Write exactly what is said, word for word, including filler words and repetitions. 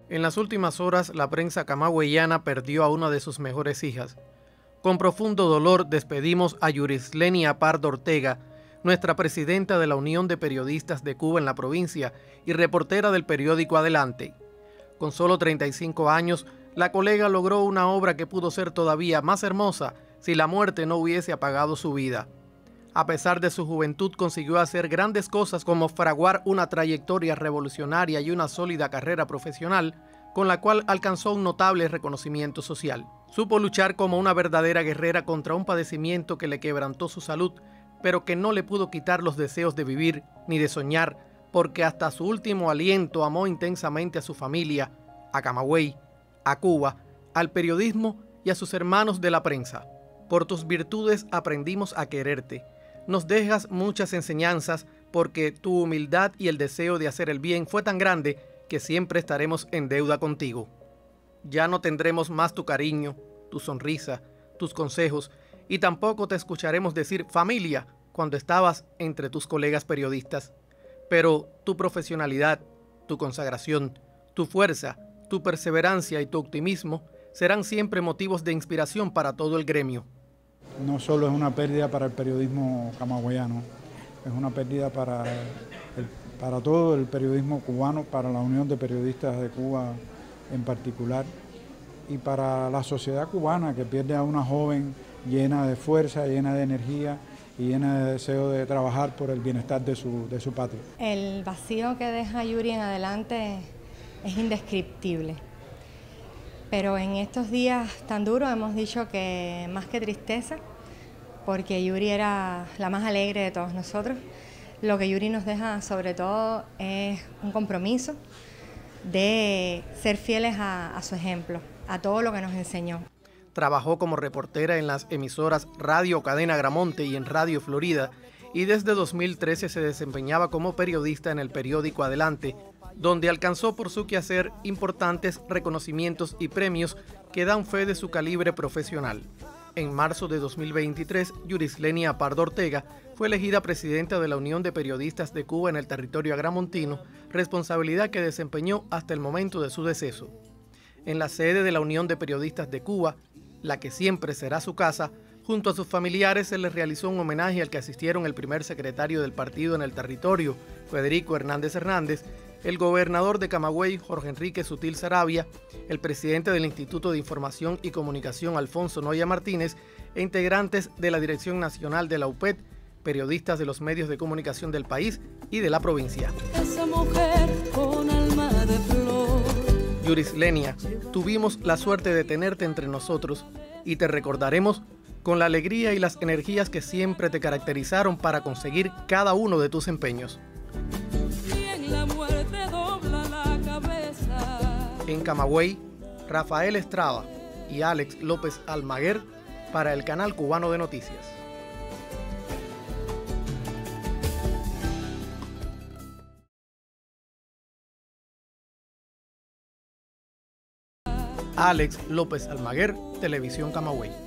En las últimas horas, la prensa camagüeyana perdió a una de sus mejores hijas. Con profundo dolor despedimos a Yurislenia Pardo Ortega, nuestra presidenta de la Unión de Periodistas de Cuba en la provincia y reportera del periódico Adelante. Con solo treinta y cinco años, la colega logró una obra que pudo ser todavía más hermosa si la muerte no hubiese apagado su vida. A pesar de su juventud, consiguió hacer grandes cosas como fraguar una trayectoria revolucionaria y una sólida carrera profesional, con la cual alcanzó un notable reconocimiento social. Supo luchar como una verdadera guerrera contra un padecimiento que le quebrantó su salud, pero que no le pudo quitar los deseos de vivir ni de soñar, porque hasta su último aliento amó intensamente a su familia, a Camagüey, a Cuba, al periodismo y a sus hermanos de la prensa. Por tus virtudes aprendimos a quererte. Nos dejas muchas enseñanzas porque tu humildad y el deseo de hacer el bien fue tan grande que siempre estaremos en deuda contigo. Ya no tendremos más tu cariño, tu sonrisa, tus consejos y tampoco te escucharemos decir familia cuando estabas entre tus colegas periodistas. Pero tu profesionalidad, tu consagración, tu fuerza, tu perseverancia y tu optimismo serán siempre motivos de inspiración para todo el gremio. No solo es una pérdida para el periodismo camagüeyano, es una pérdida para, el, para todo el periodismo cubano, para la Unión de Periodistas de Cuba en particular, y para la sociedad cubana, que pierde a una joven llena de fuerza, llena de energía y llena de deseo de trabajar por el bienestar de su, de su patria. El vacío que deja Yuri en Adelante es indescriptible. Pero en estos días tan duros hemos dicho que más que tristeza, porque Yuri era la más alegre de todos nosotros, lo que Yuri nos deja sobre todo es un compromiso de ser fieles a, a su ejemplo, a todo lo que nos enseñó. Trabajó como reportera en las emisoras Radio Cadena Gramonte y en Radio Florida, y desde dos mil trece se desempeñaba como periodista en el periódico Adelante, donde alcanzó por su quehacer importantes reconocimientos y premios que dan fe de su calibre profesional. En marzo de dos mil veintitrés, Yurislenia Pardo Ortega fue elegida presidenta de la Unión de Periodistas de Cuba en el territorio agramontino, responsabilidad que desempeñó hasta el momento de su deceso. En la sede de la Unión de Periodistas de Cuba, la que siempre será su casa, junto a sus familiares se les realizó un homenaje al que asistieron el primer secretario del partido en el territorio, Federico Hernández Hernández, el gobernador de Camagüey, Jorge Enrique Sutil Saravia, el presidente del Instituto de Información y Comunicación, Alfonso Noya Martínez, e integrantes de la Dirección Nacional de la U P E D, periodistas de los medios de comunicación del país y de la provincia. Esa mujer con alma de flor. Yurislenia, tuvimos la suerte de tenerte entre nosotros y te recordaremos con la alegría y las energías que siempre te caracterizaron para conseguir cada uno de tus empeños. En Camagüey, Rafael Estrada y Alex López Almaguer para el Canal Cubano de Noticias. Alex López Almaguer, Televisión Camagüey.